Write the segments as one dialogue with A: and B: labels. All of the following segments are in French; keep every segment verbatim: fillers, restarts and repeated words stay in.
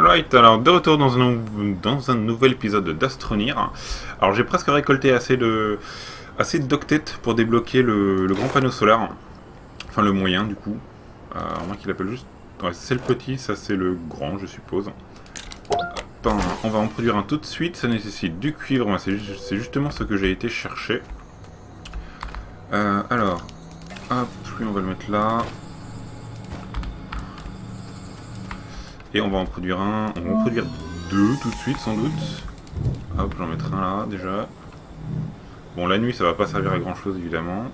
A: Alright, alors de retour dans un, dans un nouvel épisode d'Astronir. Alors j'ai presque récolté assez de assez d'octets pour débloquer le, le grand panneau solaire. Enfin le moyen du coup. Euh, à moins qu'il appelle juste... Ouais, c'est le petit, ça c'est le grand je suppose. Hop, on va en produire un tout de suite, ça nécessite du cuivre, c'est justement ce que j'ai été chercher. Euh, alors, hop, lui on va le mettre là. Et on va en produire un, on va en produire deux tout de suite sans doute. Hop, j'en mettrai un là déjà. Bon, la nuit ça va pas servir à grand chose évidemment.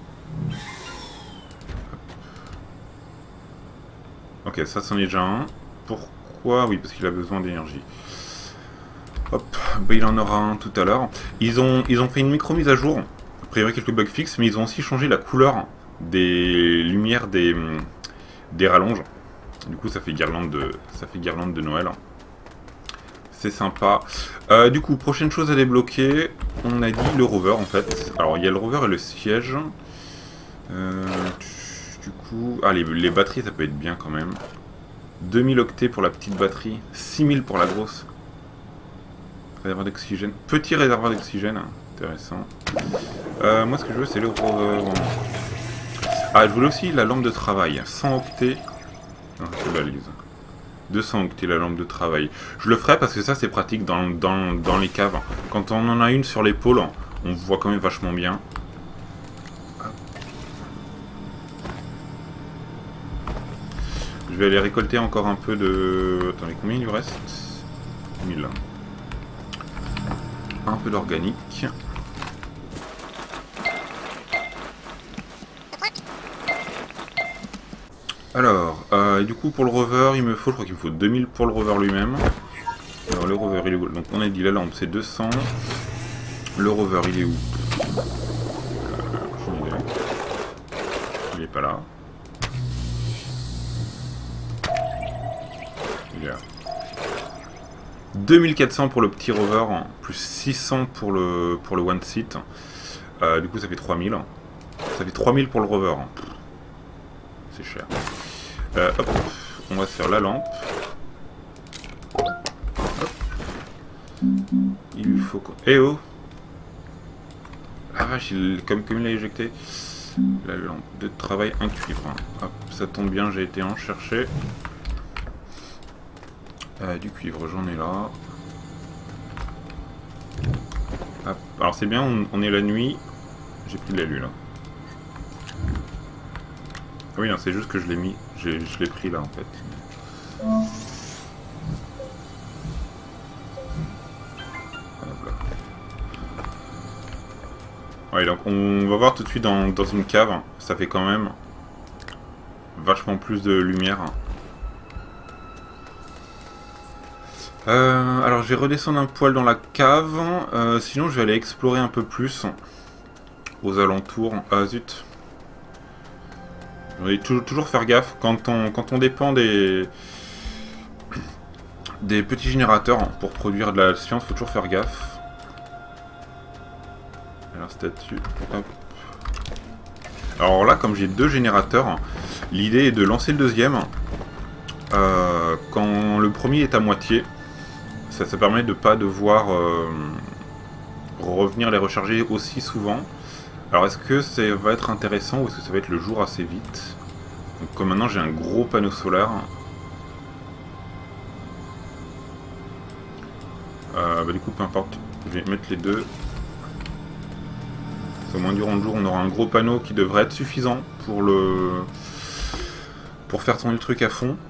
A: Ok, ça c'en est déjà un. Pourquoi? Oui, parce qu'il a besoin d'énergie. Hop, bah, il en aura un tout à l'heure. Ils ont, ils ont fait une micro mise à jour. A priori quelques bugs fixes, mais ils ont aussi changé la couleur des lumières des, des rallonges. Du coup, ça fait guirlande de, ça fait guirlande de Noël. C'est sympa. Euh, du coup, prochaine chose à débloquer, on a dit le rover en fait. Alors, il y a le rover et le siège. Euh, du coup, ah, les, les batteries, ça peut être bien quand même. deux mille octets pour la petite batterie, six mille pour la grosse. Réservoir d'oxygène. Petit réservoir d'oxygène, intéressant. Euh, moi, ce que je veux, c'est le rover. Ah, je voulais aussi la lampe de travail, cent octets. Non, je balise. deux cents octets la lampe de travail. Je le ferai parce que ça c'est pratique dans, dans, dans les caves. Quand on en a une sur l'épaule, on voit quand même vachement bien. Je vais aller récolter encore un peu de... Attendez, combien il lui reste? mille. Un peu d'organique. Alors, euh, du coup pour le rover, il me faut, je crois qu'il me faut deux mille pour le rover lui-même. Alors le rover il est où? Donc on a dit la lampe c'est deux cents. Le rover il est où? euh, Il est pas là. Il est là. deux mille quatre cents pour le petit rover, plus six cents pour le, pour le one seat. Euh, du coup ça fait trois mille. Ça fait trois mille pour le rover. C'est cher. Euh, hop, on va se faire la lampe. Hop. Il lui faut quoi? Eh oh! Ah vache, il, comme, comme il l'a éjecté. La lampe de travail, un cuivre. Hop, ça tombe bien, j'ai été en chercher. Euh, du cuivre, j'en ai là. Hop. Alors c'est bien, on, on est la nuit. J'ai pris de l'alu là. Oui, non, c'est juste que je l'ai mis, je l'ai pris là en fait. Voilà. Ouais, donc on va voir tout de suite dans, dans une cave, ça fait quand même vachement plus de lumière. Euh, alors je vais redescendre un poil dans la cave, euh, sinon je vais aller explorer un peu plus aux alentours. Ah zut. Il faut toujours faire gaffe quand on, quand on dépend des, des petits générateurs pour produire de la science, il faut toujours faire gaffe. Alors statue. Hop. Alors là, comme j'ai deux générateurs, l'idée est de lancer le deuxième euh, quand le premier est à moitié. Ça, ça permet de pas devoir euh, revenir les recharger aussi souvent. Alors est-ce que ça va être intéressant ou est-ce que ça va être le jour assez vite? Donc comme maintenant j'ai un gros panneau solaire. Euh, bah, du coup peu importe, je vais mettre les deux. Au moins durant le jour on aura un gros panneau qui devrait être suffisant pour le pour faire tourner le truc à fond.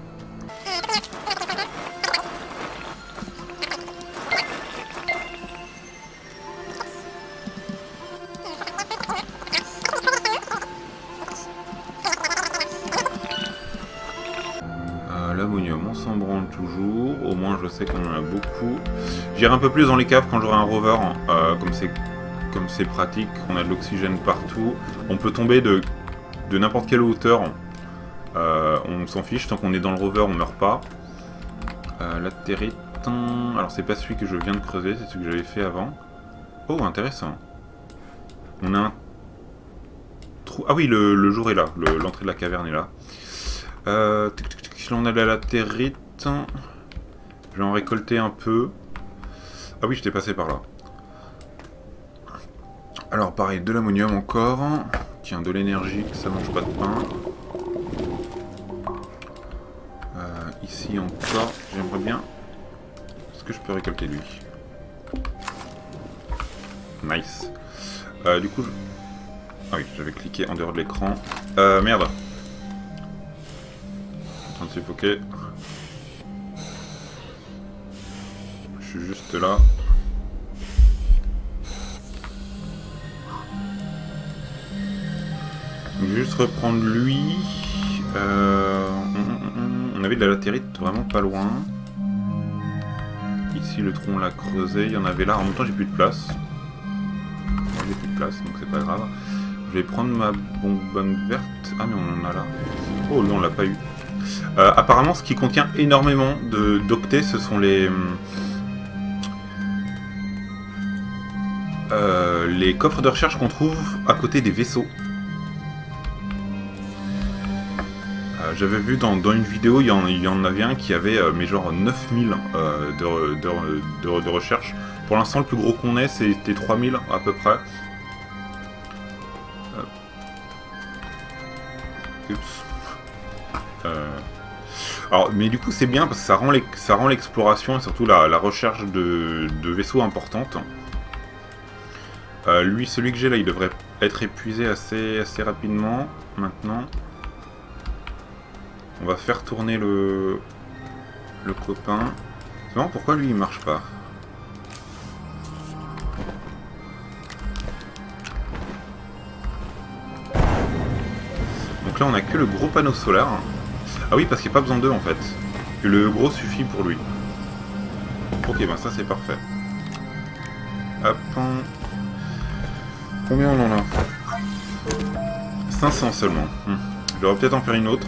A: L'ammonium, on s'en branle toujours, au moins je sais qu'on en a beaucoup. J'irai un peu plus dans les caves quand j'aurai un rover, euh, comme c'est comme c'est pratique, on a de l'oxygène partout. On peut tomber de, de n'importe quelle hauteur, euh, on s'en fiche, tant qu'on est dans le rover on meurt pas. Euh, la territe, alors c'est pas celui que je viens de creuser, c'est celui que j'avais fait avant. Oh intéressant. On a un trou, ah oui le, le jour est là, l'entrée de la caverne est là. Euh, on a la latérite. vais en récolter un peu. Ah oui, j'étais passé par là. Alors pareil, de l'ammonium encore. Tiens, de l'énergie, ça mange pas de pain. Euh, ici encore, j'aimerais bien... Est-ce que je peux récolter lui? Nice. Euh, du coup, je... Ah oui, j'avais cliqué en dehors de l'écran. Euh, merde. En train de suffoquer. Je suis juste là. Je vais juste reprendre lui. Euh... On avait de la latérite vraiment pas loin. Ici le tronc l'a creusé, il y en avait là. En même temps j'ai plus de place. J'ai plus de place donc c'est pas grave. Je vais prendre ma bonbonne verte. Ah mais on en a là. Oh non on l'a pas eu. Euh, apparemment ce qui contient énormément de d'octets ce sont les... Euh, les coffres de recherche qu'on trouve à côté des vaisseaux. Euh, J'avais vu dans, dans une vidéo, il y, en, il y en avait un qui avait euh, mais genre neuf mille euh, de, de, de, de recherche. Pour l'instant, le plus gros qu'on ait, c'était trois mille à peu près. Euh... Oups. Euh... Alors, mais du coup, c'est bien parce que ça rend l'exploration et surtout la, la recherche de, de vaisseaux importante. Euh, lui, celui que j'ai là, il devrait être épuisé assez, assez rapidement. Maintenant, on va faire tourner le, le copain. C'est marrant, pourquoi lui il marche pas? Donc là, on a que le gros panneau solaire. Ah oui, parce qu'il n'y a pas besoin d'eux en fait. Que le gros suffit pour lui. Ok, ben ça c'est parfait. Hop. Combien on en a? cinq cents seulement. Hmm. Je devrais peut-être en faire une autre.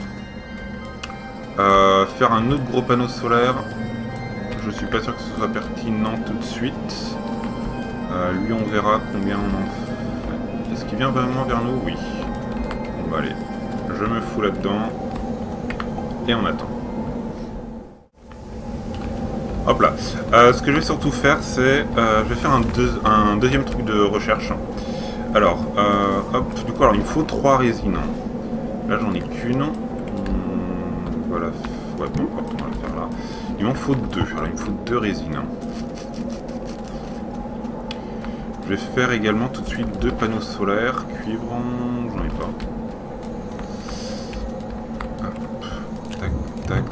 A: Euh, faire un autre gros panneau solaire. Je suis pas sûr que ce soit pertinent tout de suite. Euh, lui, on verra combien on en fait. Est-ce qu'il vient vraiment vers nous? Oui. Bon, bah allez. Je me fous là-dedans. Et on attend. Hop là. Euh, ce que je vais surtout faire, c'est... Euh, je vais faire un, deux, un deuxième truc de recherche. Alors, euh, hop, du coup, alors il me faut trois résines. Là, j'en ai qu'une. Hum, voilà, ouais, bon, on va le faire là. Il m'en faut deux. Alors, il me faut deux résines. Je vais faire également tout de suite deux panneaux solaires. Cuivre, j'en ai pas. Hop, tac, tac.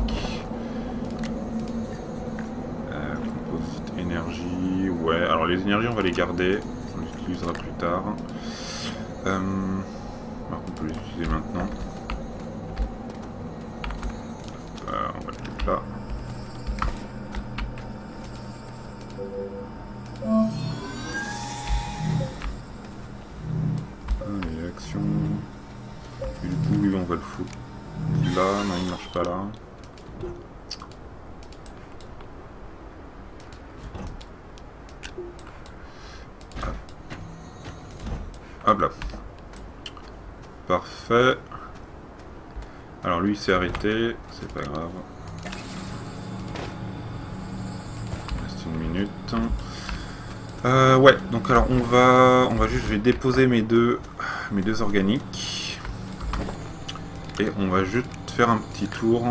A: Euh, composite énergie. Ouais, alors les énergies, on va les garder. On les utilisera plus tard. Euh, alors on peut les utiliser maintenant. Euh, on va le mettre là. Allez, action. Et du coup, lui, on va le foutre là. Non, il ne marche pas là. Hop là. Parfait. Alors lui il s'est arrêté, c'est pas grave. Il reste une minute. Euh, ouais, donc alors on va on va juste je vais déposer mes deux mes deux organiques. Et on va juste faire un petit tour.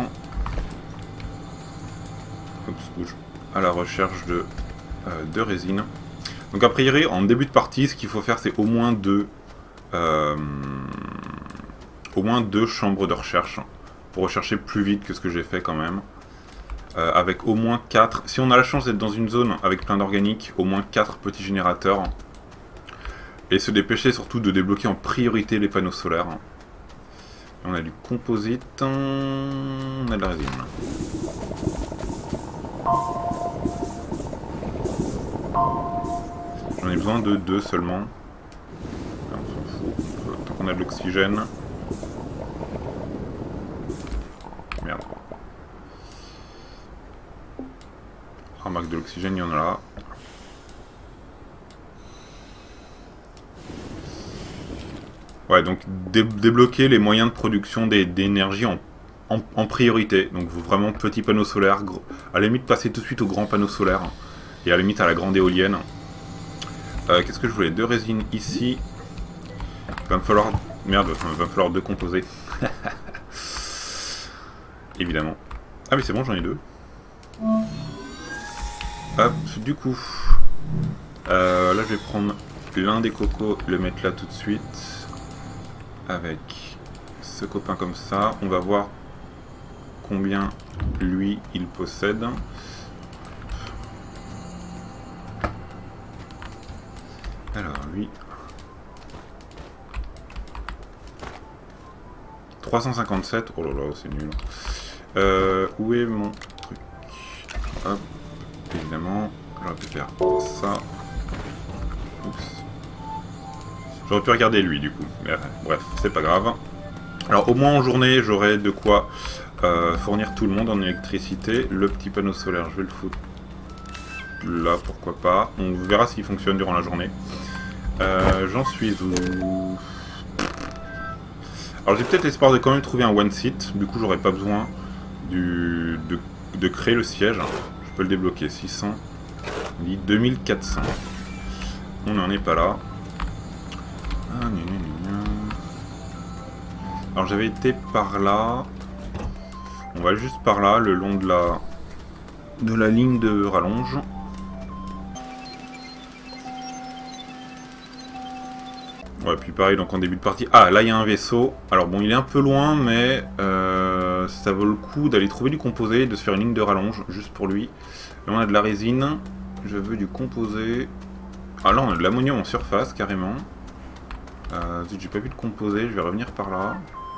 A: Oups, bouge. À la recherche de, euh, de résine. Donc a priori, en début de partie, ce qu'il faut faire, c'est au moins deux, euh, au moins deux chambres de recherche pour rechercher plus vite que ce que j'ai fait quand même. Euh, avec au moins quatre. Si on a la chance d'être dans une zone avec plein d'organiques, au moins quatre petits générateurs. Et se dépêcher surtout de débloquer en priorité les panneaux solaires. On a du composite, on a de la résine. J'en ai besoin de deux seulement. Là, on s'en fout. Tant qu'on a de l'oxygène. Merde. Remarque de l'oxygène, il y en a là. Ouais, donc dé débloquer les moyens de production d'énergie en en, en priorité. Donc vraiment petit panneau solaire. Gros, à la limite passer tout de suite au grand panneau solaire. Et à la limite à la grande éolienne. Euh, Qu'est-ce que je voulais? Deux résines ici. Il va me falloir... Merde, il va me falloir deux composés. Évidemment. Ah mais c'est bon, j'en ai deux. Hop, du coup... Euh, là je vais prendre l'un des cocos, le mettre là tout de suite. Avec ce copain comme ça. On va voir combien lui il possède. Alors lui... trois cent cinquante-sept, oh là là, c'est nul. Euh, où est mon truc? Hop, évidemment, j'aurais pu faire ça. Oups. J'aurais pu regarder lui du coup, mais bref, c'est pas grave. Alors au moins en journée, j'aurai de quoi euh, fournir tout le monde en électricité. Le petit panneau solaire, je vais le foutre là, pourquoi pas. On verra s'il fonctionne durant la journée. Euh, J'en suis où? Alors j'ai peut-être l'espoir de quand même trouver un one seat, du coup j'aurais pas besoin du, de, de créer le siège. Je peux le débloquer, six cents, deux mille quatre cents. On n'en est pas là. Ah, gna, gna, gna. Alors j'avais été par là. On va juste par là, le long de la, de la ligne de rallonge. Ouais, puis pareil, donc en début de partie... Ah, là, il y a un vaisseau. Alors bon, il est un peu loin, mais euh, ça vaut le coup d'aller trouver du composé et de se faire une ligne de rallonge, juste pour lui. Là, on a de la résine. Je veux du composé. Ah, là, on a de l'ammonium en surface, carrément. Euh, zut, j'ai pas vu de composé, je vais revenir par là.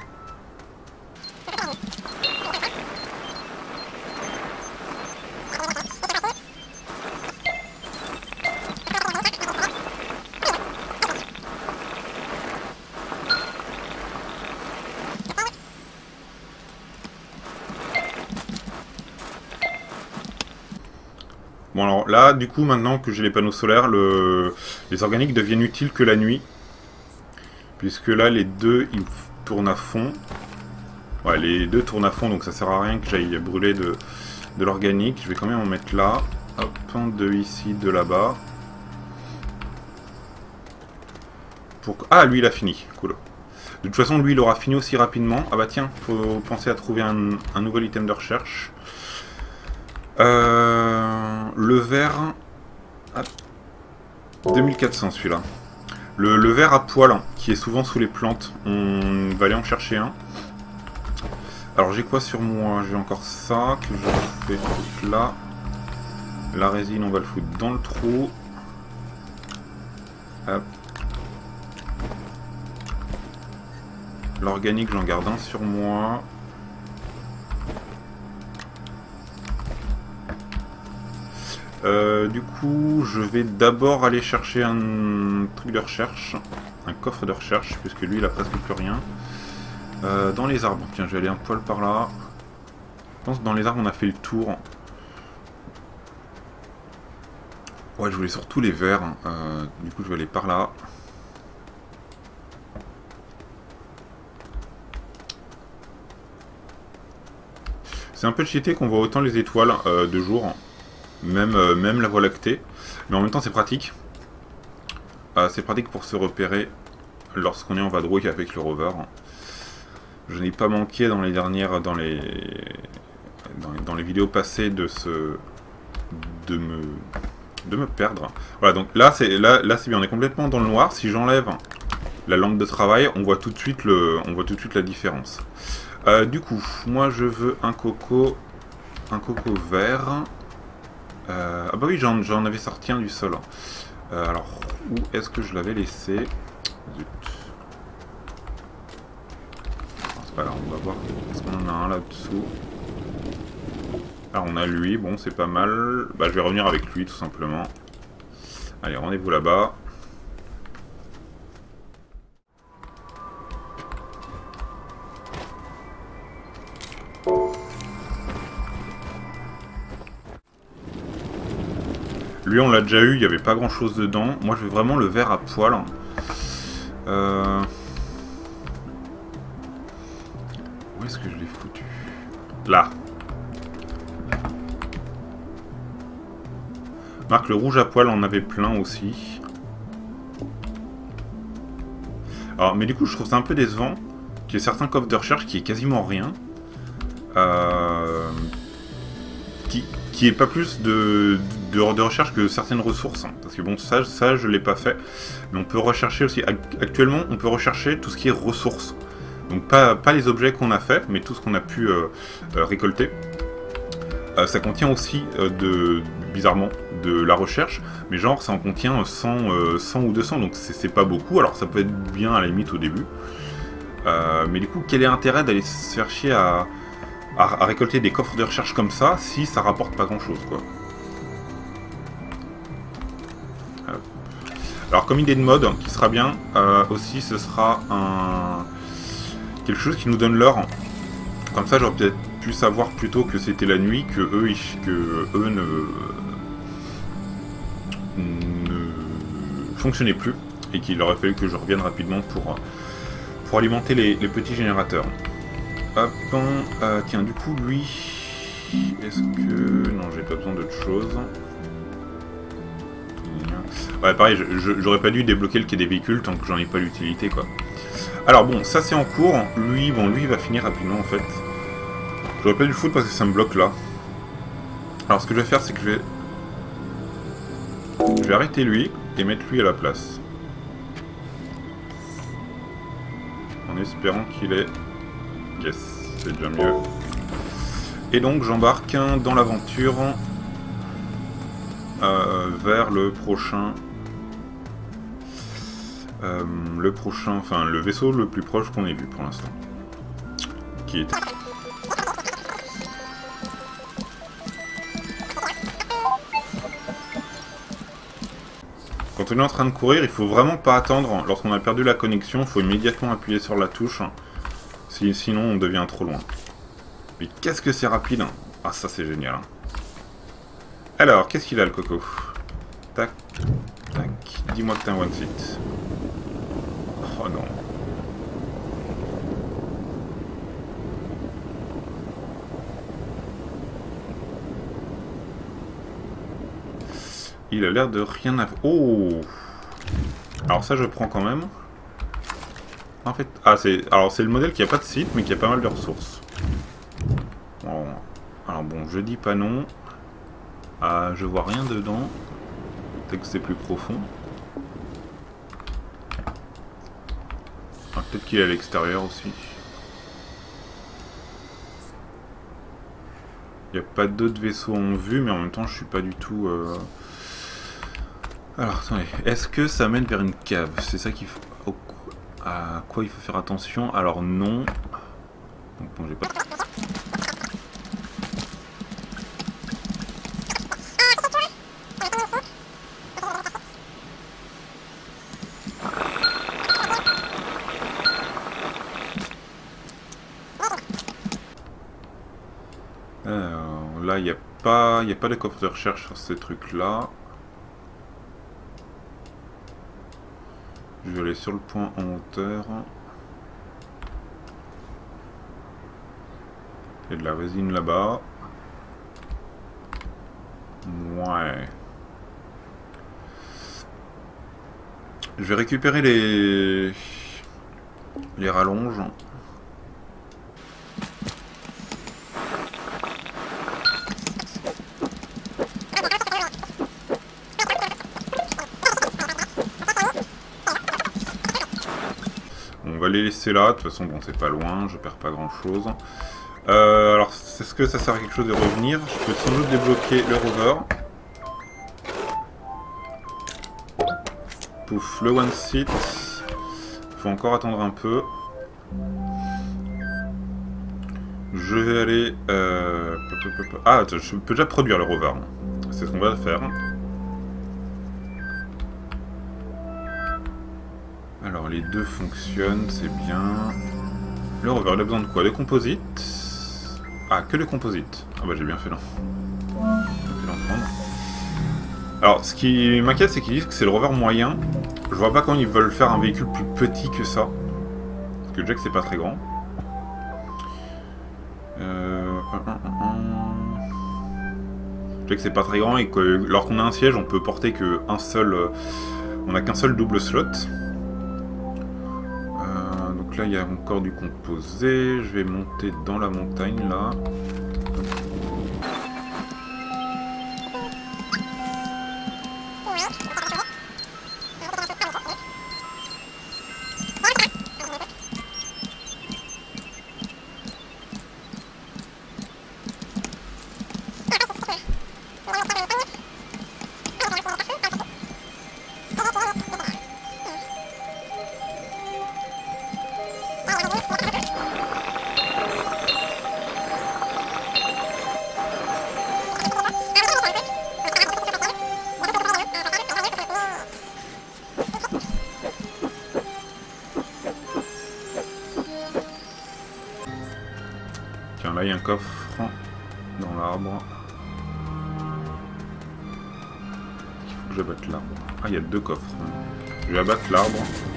A: Bon alors là, du coup, maintenant que j'ai les panneaux solaires, le... les organiques deviennent utiles que la nuit. Puisque là, les deux, ils tournent à fond. Ouais, les deux tournent à fond, donc ça sert à rien que j'aille brûler de, de l'organique. Je vais quand même en mettre là. Hop, deux ici, deux là-bas. Pour... Ah, lui, il a fini. Cool. De toute façon, lui, il aura fini aussi rapidement. Ah bah tiens, faut penser à trouver un, un nouvel item de recherche. Euh, le verre... Ah, deux mille quatre cents celui-là. Le, le verre à poil, hein, qui est souvent sous les plantes, on va aller en chercher un. Alors j'ai quoi sur moi? J'ai encore ça, que je fais là. La résine, on va le foutre dans le trou. Hop. L'organique, j'en garde un sur moi. Euh, du coup, je vais d'abord aller chercher un truc de recherche, un coffre de recherche, puisque lui, il a presque plus rien. Euh, dans les arbres, tiens, je vais aller un poil par là. Je pense que dans les arbres, on a fait le tour. Ouais, je voulais surtout les verres. Euh, du coup, je vais aller par là. C'est un peu cheaté qu'on voit autant les étoiles euh, de jour. Même, euh, même la Voie lactée, mais en même temps c'est pratique. Euh, c'est pratique pour se repérer lorsqu'on est en vadrouille avec le rover. Je n'ai pas manqué dans les dernières, dans les, dans, dans les vidéos passées de se, de me, de me perdre. Voilà, donc là c'est là, là c'est bien, on est complètement dans le noir. Si j'enlève la lampe de travail, on voit tout de suite le, on voit tout de suite la différence. Euh, du coup, moi je veux un coco, un coco vert. Euh, ah bah oui, j'en avais sorti un du sol. Euh, alors, où est-ce que je l'avais laissé? Zut. C'est pas grave, on va voir. Est-ce qu'on en a un là-dessous? Alors on a lui, bon c'est pas mal. Bah je vais revenir avec lui tout simplement. Allez, rendez-vous là-bas. Lui on l'a déjà eu, il n'y avait pas grand chose dedans. Moi je veux vraiment le verre à poil. Euh... Où est-ce que je l'ai foutu? Là. Marc, le rouge à poil en avait plein aussi. Alors, mais du coup, je trouve ça un peu décevant qu'il y ait certains coffres de recherche qui est quasiment rien. Euh, qui, qui est pas plus de, de, de recherche que certaines ressources. Hein. Parce que bon, ça, ça je l'ai pas fait. Mais on peut rechercher aussi. Actuellement, on peut rechercher tout ce qui est ressources. Donc, pas, pas les objets qu'on a fait, mais tout ce qu'on a pu euh, euh, récolter. Euh, ça contient aussi, euh, de, bizarrement, de la recherche, mais genre ça en contient cent, euh, cent ou deux cents, donc c'est pas beaucoup, alors ça peut être bien à la limite au début. Euh, mais du coup, quel est l'intérêt d'aller se faire chier à, à, à récolter des coffres de recherche comme ça, si ça rapporte pas grand chose, quoi. Euh. Alors comme idée de mode, qui sera bien, euh, aussi ce sera un... quelque chose qui nous donne l'heure. Comme ça j'aurais peut-être pu savoir plutôt que c'était la nuit, que eux, ils, que eux ne, ne fonctionnaient plus, et qu'il aurait fallu que je revienne rapidement pour, pour alimenter les, les petits générateurs. Hop, euh, tiens, du coup, lui, est-ce que... non, j'ai pas besoin d'autre chose. Ouais, pareil, j'aurais pas dû débloquer le quai des véhicules tant que j'en ai pas l'utilité, quoi. Alors bon, ça c'est en cours. Lui, bon, lui, il va finir rapidement, en fait. J'aurais pas dû le foutre parce que ça me bloque là. Alors ce que je vais faire, c'est que je vais... Je vais arrêter lui et mettre lui à la place. En espérant qu'il est... Yes, c'est déjà mieux. Et donc j'embarque dans l'aventure euh, vers le prochain... Euh, le prochain... Enfin, le vaisseau le plus proche qu'on ait vu pour l'instant. Qui est... Quand on est en train de courir, il faut vraiment pas attendre. Lorsqu'on a perdu la connexion, il faut immédiatement appuyer sur la touche. Sinon, on devient trop loin. Mais qu'est-ce que c'est rapide. Ah, ça, c'est génial. Alors, qu'est-ce qu'il a, le coco? Tac, tac. Dis-moi que t'es un one-seat. Oh non. Il a l'air de rien avoir... Oh! Alors ça, je prends quand même. En fait... Ah, c'est... Alors, c'est le modèle qui a pas de site, mais qui a pas mal de ressources. Bon. Alors bon, je dis pas non. Ah, je vois rien dedans. Peut-être que c'est plus profond. Ah, peut-être qu'il est à l'extérieur aussi. Il n'y a pas d'autres vaisseaux en vue, mais en même temps, je suis pas du tout... Euh... Alors, attendez, est-ce que ça mène vers une cave? C'est ça qu'il faut... Oh, à quoi il faut faire attention? Alors, non. Donc, bon, j'ai pas... Alors, là, il n'y a pas... Il n'y a pas de coffre de recherche sur ces trucs-là. Je vais aller sur le point en hauteur. Il y a de la résine là-bas. Ouais. Je vais récupérer les... les rallonges. On va les laisser là, de toute façon bon c'est pas loin, je perds pas grand chose. Euh, alors est-ce que ça sert à quelque chose de revenir? Je peux sans doute débloquer le rover. Pouf, le one seat. Faut encore attendre un peu. Je vais aller... Euh... Ah, je peux déjà produire le rover. C'est ce qu'on va faire. Alors les deux fonctionnent, c'est bien. Le rover, il a besoin de quoi? De composite. Ah, que le composite. Ah bah j'ai bien fait là. J'ai fait d'en prendre. Alors ce qui m'inquiète, c'est qu'ils disent que c'est le rover moyen. Je vois pas comment ils veulent faire un véhicule plus petit que ça. Parce que déjà que c'est pas très grand. fait que c'est pas très grand et que lorsqu'on a un siège, on peut porter que un seul... Euh, on n'a qu'un seul double slot. Euh, donc là, il y a encore du composé. Je vais monter dans la montagne, là. Tiens, là il y a un coffre dans l'arbre. Il faut que j'abatte l'arbre. Ah, il y a deux coffres. Je vais abattre l'arbre.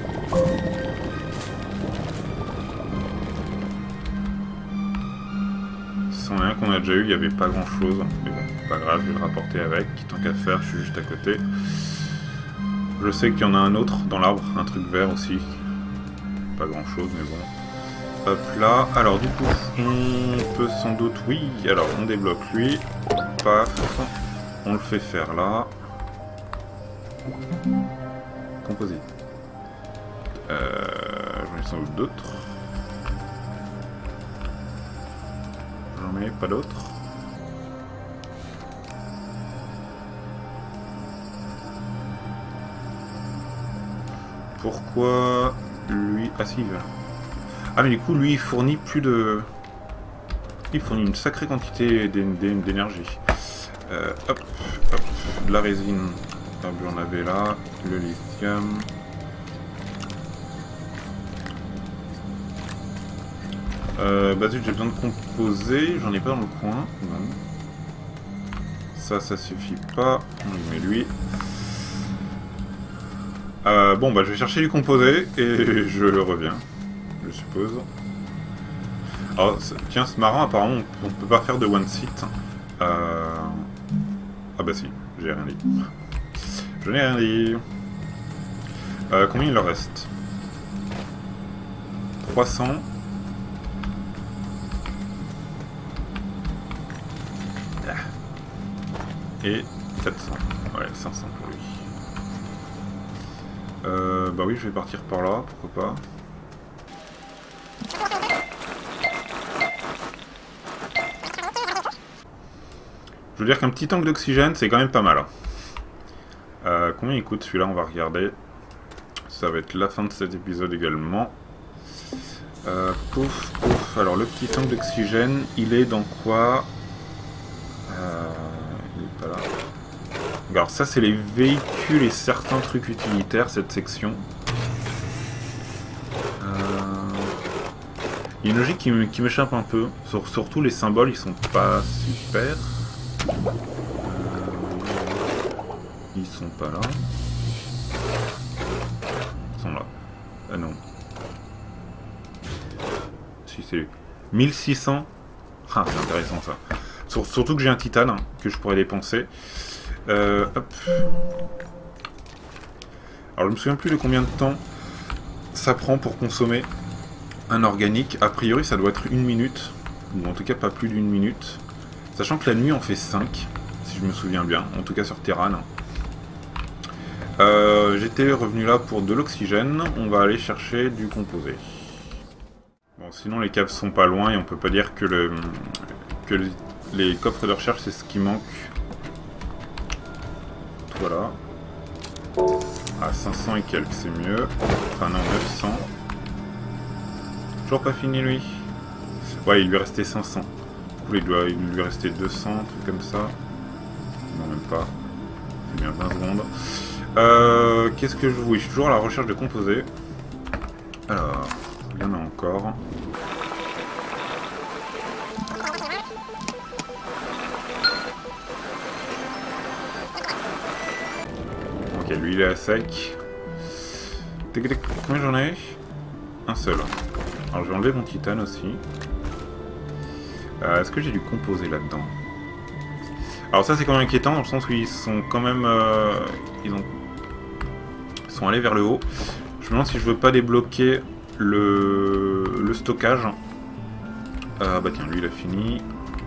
A: C'en est un qu'on a déjà eu, il n'y avait pas grand chose. Mais bon, pas grave, je vais le rapporter avec. Tant qu'à faire, je suis juste à côté. Je sais qu'il y en a un autre dans l'arbre, un truc vert aussi. Pas grand chose, mais bon. Hop là, alors du coup, on peut sans doute, oui, alors on débloque lui, paf, on le fait faire là. Composé. Euh, j'en ai sans doute d'autres. J'en ai pas d'autres. Pourquoi lui... Ah si, il va. Ah mais du coup lui il fournit plus de... Il fournit une sacrée quantité d'énergie. Euh, hop, hop, de la résine. Hop, j'en avais là, le lithium. Euh, bah zut, j'ai besoin de composer, j'en ai pas dans le coin. Non. Ça, ça suffit pas. On met lui. Euh, bon bah je vais chercher du composé et je reviens. Je suppose. Alors, tiens, ce marin, apparemment, on peut pas faire de one seat. Euh... Ah bah si, j'ai rien dit. Je n'ai rien dit. Euh, combien il leur reste? trois cents. Et quatre cents. Ouais, cinq cents pour lui. Euh, bah oui, je vais partir par là, pourquoi pas. Je veux dire qu'un petit tank d'oxygène, c'est quand même pas mal. Euh, combien il coûte celui-là? On va regarder. Ça va être la fin de cet épisode également. Euh, pouf, pouf. Alors, le petit tank d'oxygène, il est dans quoi? euh, Il est pas là. Alors, ça, c'est les véhicules et certains trucs utilitaires, cette section. Euh... Il y a une logique qui m'échappe un peu. Sur, surtout, les symboles, ils sont pas super. Euh, ils sont pas là. Ils sont là. Ah non. Si c'est mille six cents. Ah, c'est intéressant ça. Sur, surtout que j'ai un titane hein, que je pourrais dépenser. Euh, hop. Alors je me souviens plus de combien de temps ça prend pour consommer un organique. A priori ça doit être une minute. Ou en tout cas pas plus d'une minute. Sachant que la nuit on fait cinq, si je me souviens bien, en tout cas sur Terran. Euh, J'étais revenu là pour de l'oxygène, on va aller chercher du composé. Bon, sinon les caves sont pas loin et on peut pas dire que, le, que le, les coffres de recherche c'est ce qui manque. Voilà. À cinq cents et quelques c'est mieux. Enfin non, neuf cents. Toujours pas fini lui. Ouais, il lui restait cinq cents. Il doit il lui rester deux cents, un truc comme ça. Non, même pas. C'est bien vingt secondes. Euh, Qu'est-ce que je veux? Oui, je suis toujours à la recherche de composés. Alors, il y en a encore. Ok, lui il est à sec. Combien j'en ai? Un seul. Alors je vais enlever mon titane aussi. Euh, Est-ce que j'ai du composé là-dedans? Alors ça c'est quand même inquiétant dans le sens où ils sont quand même... Euh, ils, ont... ils sont allés vers le haut. Je me demande si je veux pas débloquer le, le stockage. Euh, bah tiens, lui il a fini.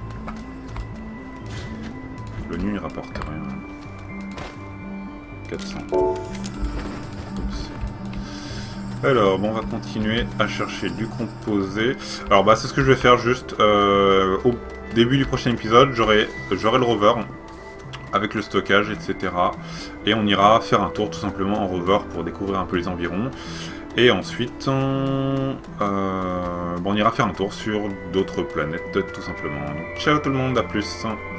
A: Le nu il rapporte rien. quatre cents. Oups. Alors, bon, on va continuer à chercher du composé. Alors bah c'est ce que je vais faire juste euh, au début du prochain épisode, j'aurai j'aurai le rover avec le stockage, et cetera. Et on ira faire un tour tout simplement en rover pour découvrir un peu les environs. Et ensuite, on, euh, bon, on ira faire un tour sur d'autres planètes tout simplement. Donc, ciao tout le monde, à plus.